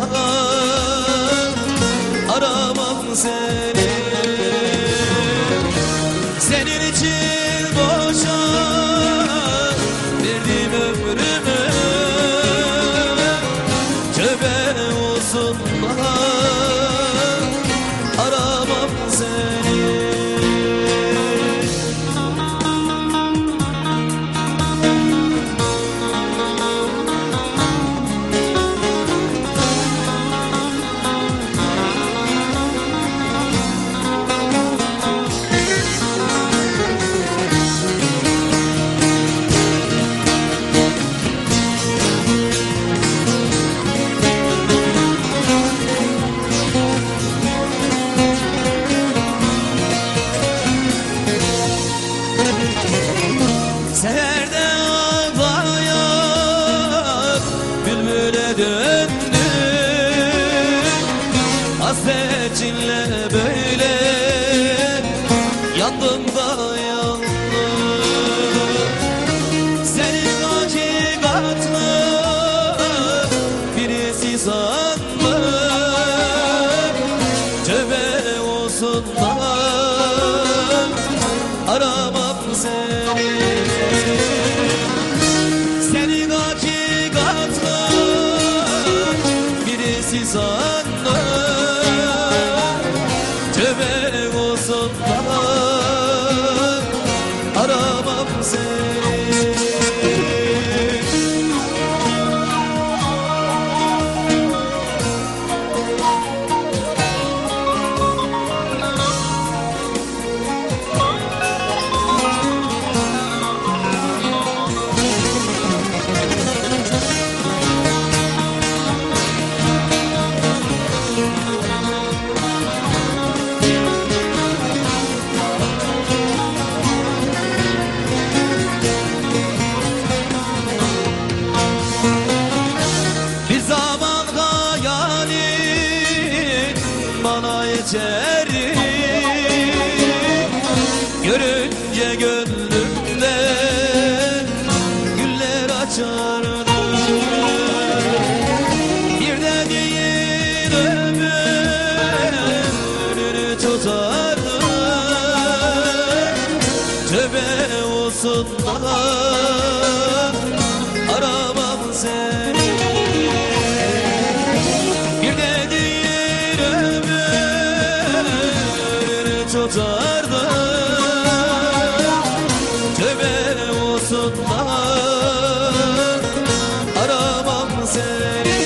aramam seni. Senin için boşa verdim ömrümü, tövbe olsun bana, aramam seni. Seherde ağlayan bülbüle döndü, hasretinle böyle yandım da yandım. Senin hakikatlı birisi sandım, tövbe olsun da aramam seni. Senin hakikatlı birisi sandım, tövbe olsun da aramam seni. Bir zaman hayalin bana yeterdi, görünce gönlümde güller açardı. Bir de değil ömrünü tutardı, tövbe olsun bana, aramam seni. Bir de değil ömrünü tutardı, tövbe olsun da aramam seni.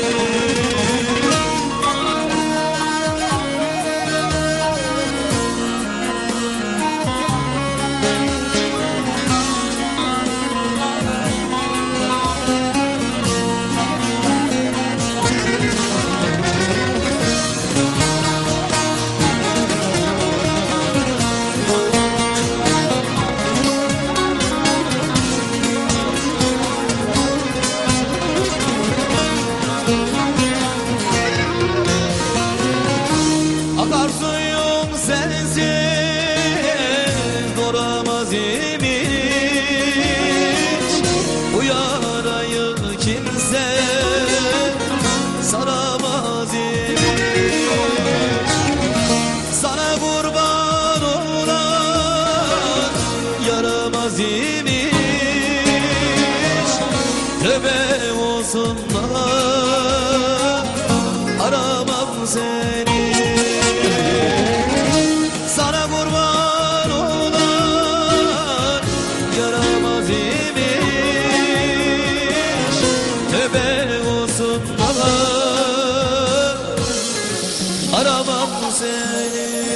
Akarsuyum sensiz duramaz imiş, bu yarayı kimse saramaz imiş. Sana kurban olan yaramaz imiş, tövbe olsun bana, aramam seni. Sana kurban olan yaramaz imiş, tövbe olsun bana, aramam seni.